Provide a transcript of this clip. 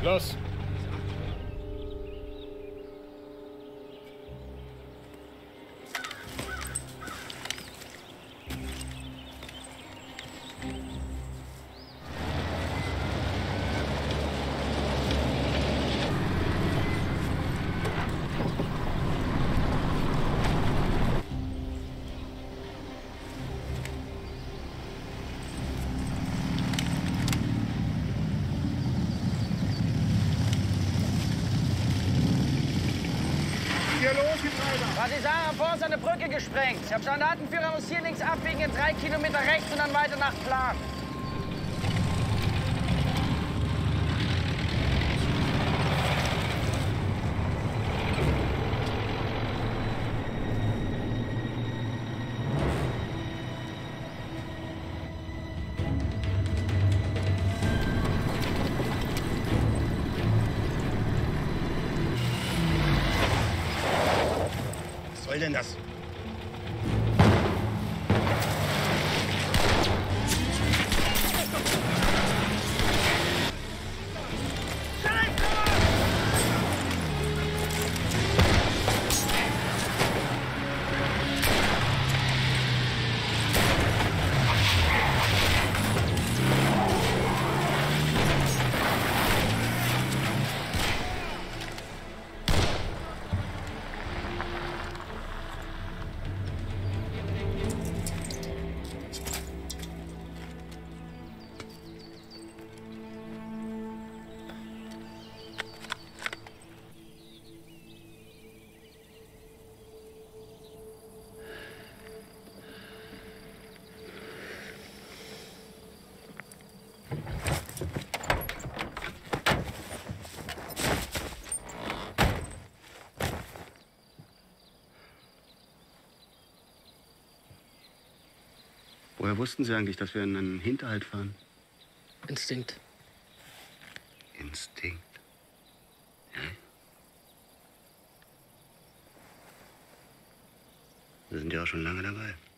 Los! Partisan haben vor uns eine Brücke gesprengt. Der Standartenführer muss hier links abbiegen, in 3 Kilometer rechts und dann weiter nach Plan. Was soll denn das? Woher wussten Sie eigentlich, dass wir in einen Hinterhalt fahren? Instinkt. Instinkt. Ja? Wir sind ja auch schon lange dabei.